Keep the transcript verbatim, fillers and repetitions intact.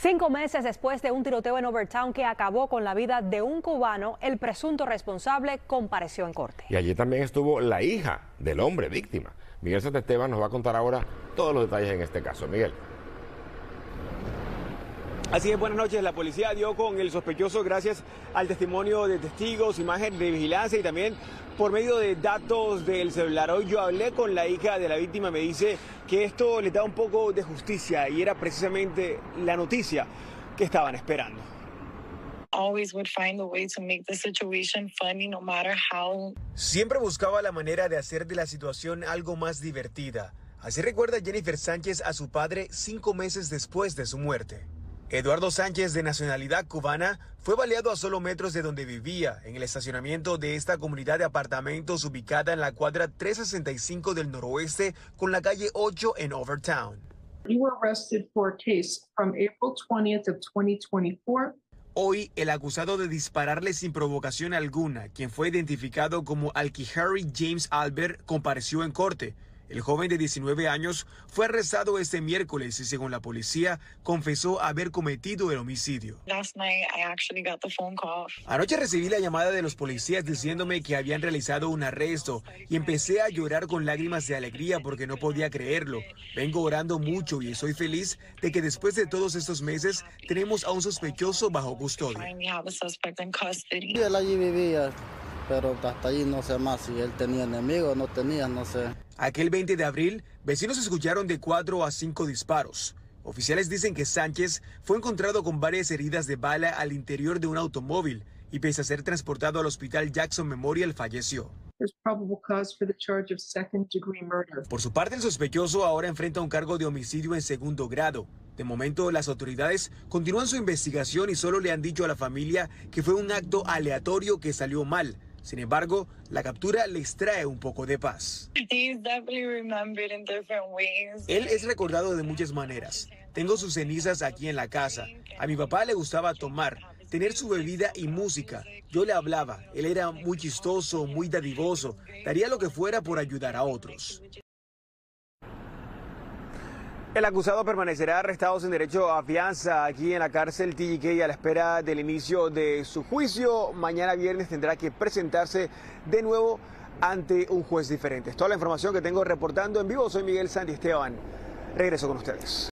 Cinco meses después de un tiroteo en Overtown que acabó con la vida de un cubano, el presunto responsable compareció en corte. Y allí también estuvo la hija del hombre víctima. Miguel Santisteban nos va a contar ahora todos los detalles en este caso. Miguel. Así es, buenas noches. La policía dio con el sospechoso gracias al testimonio de testigos, imagen de vigilancia y también por medio de datos del celular. Hoy yo hablé con la hija de la víctima, me dice que esto le da un poco de justicia y era precisamente la noticia que estaban esperando. Siempre buscaba la manera de hacer de la situación algo más divertida. Así recuerda Jennifer Sánchez a su padre cinco meses después de su muerte. Eduardo Sánchez, de nacionalidad cubana, fue baleado a solo metros de donde vivía, en el estacionamiento de esta comunidad de apartamentos ubicada en la cuadra trescientos sesenta y cinco del noroeste con la calle ocho en Overtown. You were arrested for a case from April twentieth of twenty twenty-four. Hoy, el acusado de dispararle sin provocación alguna, quien fue identificado como Alkihari James Albert, compareció en corte. El joven de diecinueve años fue arrestado este miércoles y, según la policía, confesó haber cometido el homicidio. Anoche recibí la llamada de los policías diciéndome que habían realizado un arresto y empecé a llorar con lágrimas de alegría porque no podía creerlo. Vengo orando mucho y estoy feliz de que después de todos estos meses tenemos a un sospechoso bajo custodia. Él allí vivía, pero hasta allí no sé más si él tenía enemigos o no tenía, no sé. Aquel veinte de abril, vecinos escucharon de cuatro a cinco disparos. Oficiales dicen que Sánchez fue encontrado con varias heridas de bala al interior de un automóvil y pese a ser transportado al hospital Jackson Memorial falleció. Por su parte, el sospechoso ahora enfrenta un cargo de homicidio en segundo grado. De momento, las autoridades continúan su investigación y solo le han dicho a la familia que fue un acto aleatorio que salió mal. Sin embargo, la captura les trae un poco de paz. Él es recordado de muchas maneras. Tengo sus cenizas aquí en la casa. A mi papá le gustaba tomar, tener su bebida y música. Yo le hablaba. Él era muy chistoso, muy dadivoso. Daría lo que fuera por ayudar a otros. El acusado permanecerá arrestado sin derecho a fianza aquí en la cárcel T G K a la espera del inicio de su juicio. Mañana viernes tendrá que presentarse de nuevo ante un juez diferente. Es toda la información que tengo reportando en vivo. Soy Miguel Santisteban. Regreso con ustedes.